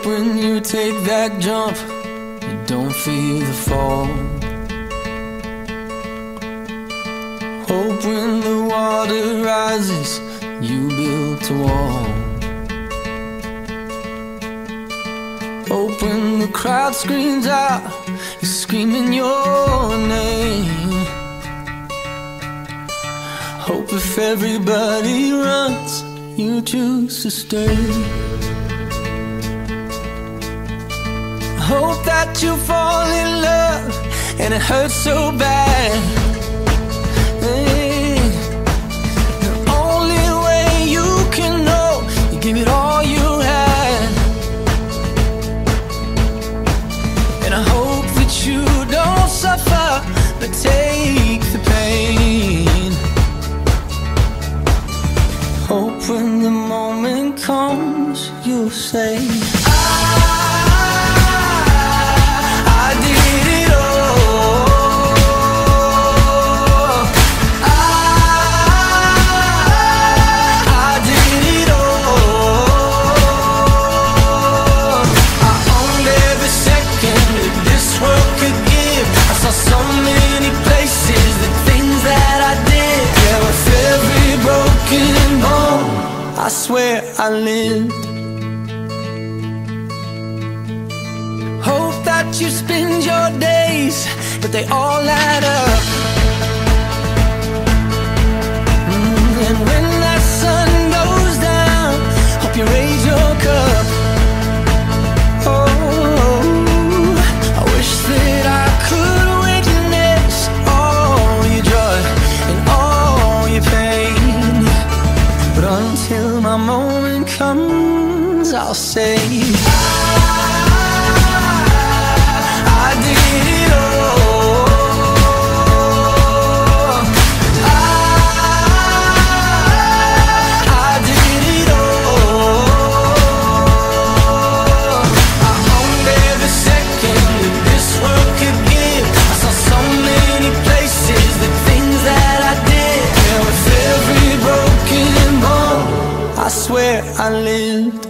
Hope when you take that jump, you don't feel the fall. Hope when the water rises, you built a wall. Hope when the crowd screams out, you're screaming your name. Hope if everybody runs, you choose to stay. Hope that you fall in love and it hurts so bad. Hey, the only way you can know, you give it all you had. And I hope that you don't suffer, but take the pain. Hope when the moment comes, you'll say, I swear I lived. Hope that you spend your days, but they all add up. And when that sun goes down, hope you raise your cup. Oh, I wish that I could witness all your joy and all your pain, but until my moment comes, I'll say, I did it all. I did it all. I owned every second that this world could give. I saw so many places, the things that I did. Yeah, with every broken bone, I swear I lived.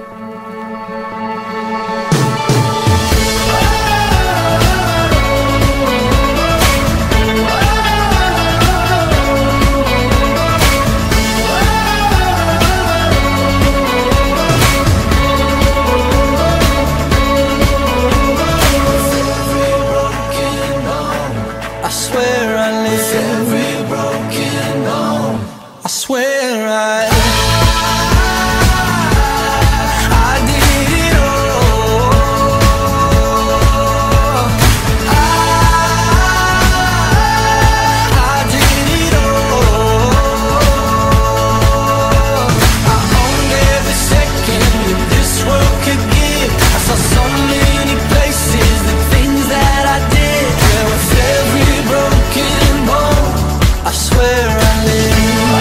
I swear I lived. Every broken bone, I swear I did it all. I did it all. I owned every second that this world could give. I saw so many places, the things that I did. Yeah, with every broken bone, I swear I lived.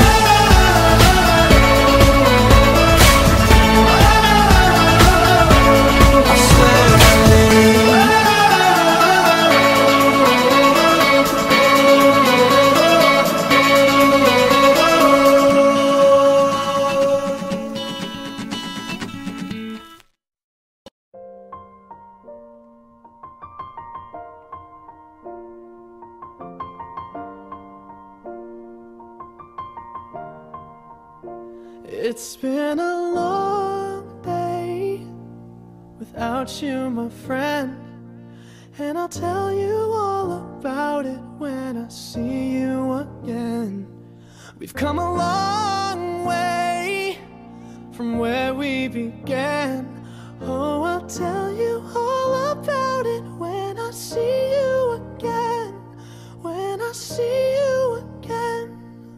It's been a long day without you, my friend, and I'll tell you all about it when I see you again. We've come a long way from where we began. Oh, I'll tell you all about it when I see you again. When I see you again.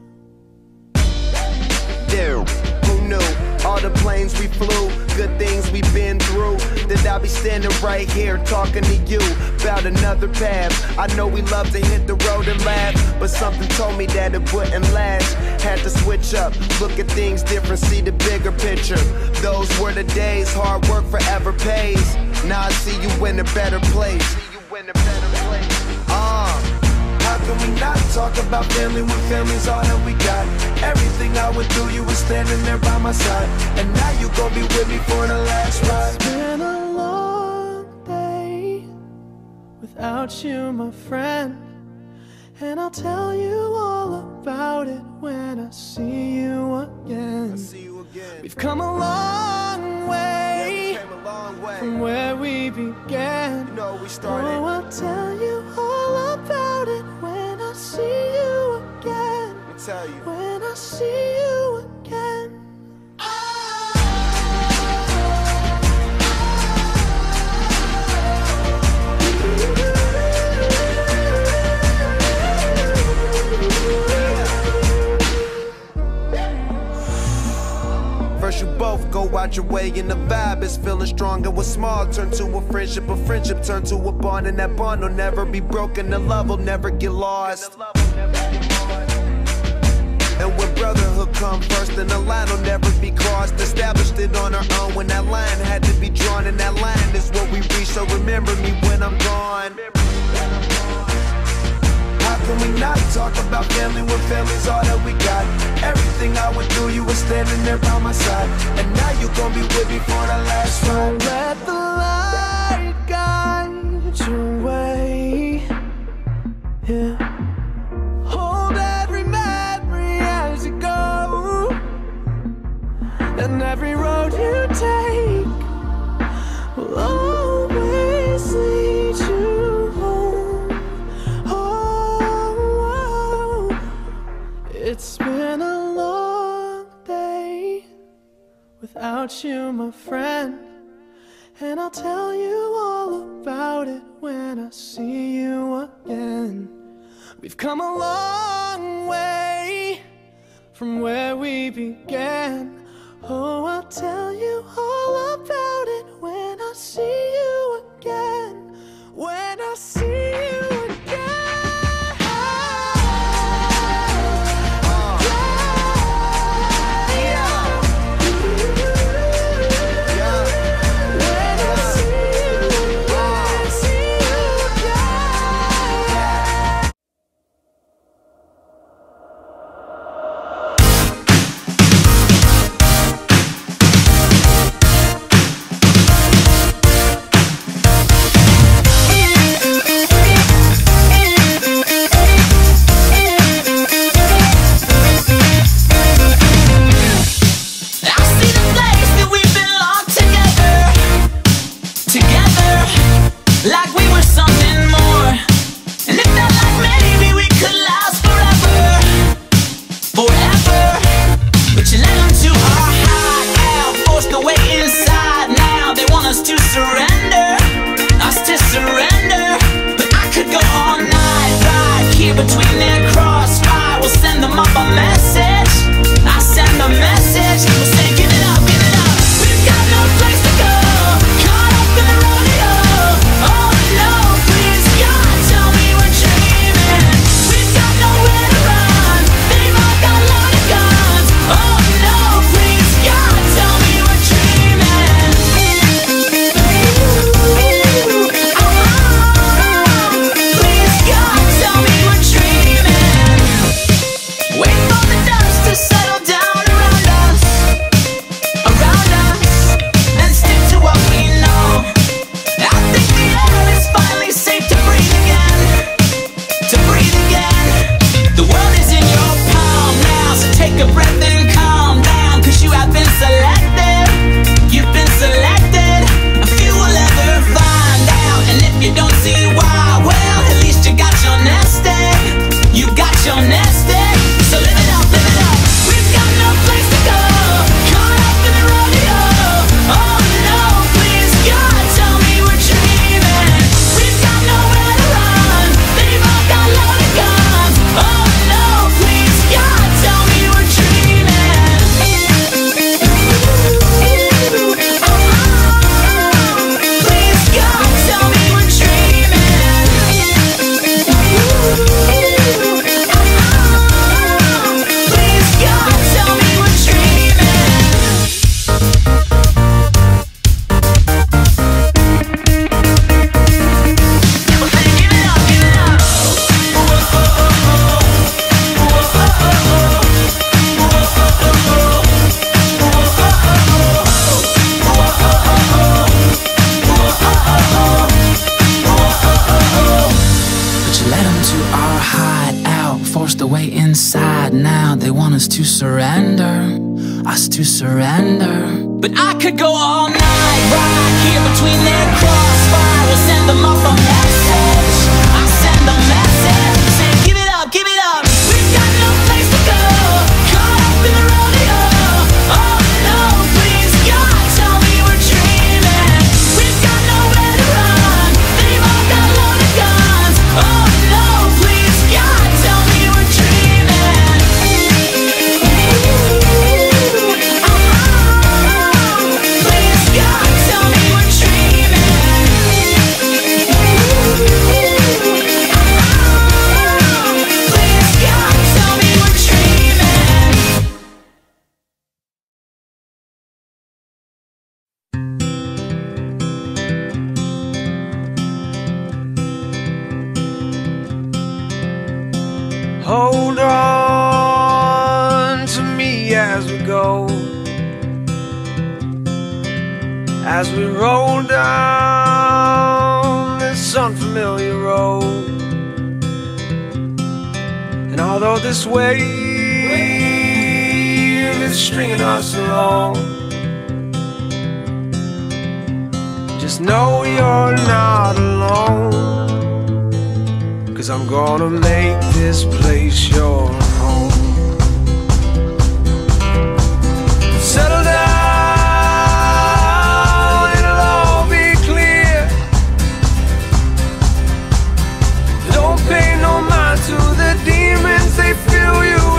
There, who knew? All the planes we flew, good things we've been through, that I'll be standing right here talking to you about another path. I know we love to hit the road and laugh, but something told me that it wouldn't last. Had to switch up, look at things different, see the bigger picture. Those were the days, hard work forever pays. Now I see you in a better place. How can we not talk about family when family's all that we got? Everything I went through, you were standing there by my side, and now you gon' be with me for the last ride. without you, my friend. And I'll tell you all about it when I see you again. We've come a long way, from where we began. Oh, I'll tell you all about it when I see you again. When I see you again. First you both go out your way and the vibe is feeling strong, and what's small turn to a friendship turn to a bond, and that bond will never be broken, the love will never get lost. And when brotherhood come first, then the line will never be crossed. Established it on our own when that line had to be drawn, and that line is what we reach, so remember me when I'm gone. How can we not talk about family when family's all that we got? Everything I went through, you were standing there by my side, and now you gon' be with me for the last ride. Let the light guide your way, yeah. Hold every memory as you go, and every road you take will always lead you home. Oh, it's been a long day without you, my friend. And I'll tell you all about it when I see you again. We've come a long way from where we began. Oh, I'll tell you all about it when I see you again. When I see you again. Dreaming. led them to our hideout, forced away inside. Now they want us to surrender, us to surrender. But I could go all night, right here between their crossfire. We'll send them up a message, I send a message, say give it up, we've got no place to go, caught up in the rodeo. Oh no, please God, tell me we're dreaming. We've got nowhere to run, they've all got loaded guns. Oh no, please God, tell me we're dreaming. Please God, tell me we're dreaming. Please God, tell me we're dreaming. Hold on to me as we go, as we roll down this unfamiliar road. And although this wave is stringing us along, just know you're not alone. 'Cause I'm gonna make this place your home. Settle down, it'll all be clear. Don't pay no mind to the demons, they fill you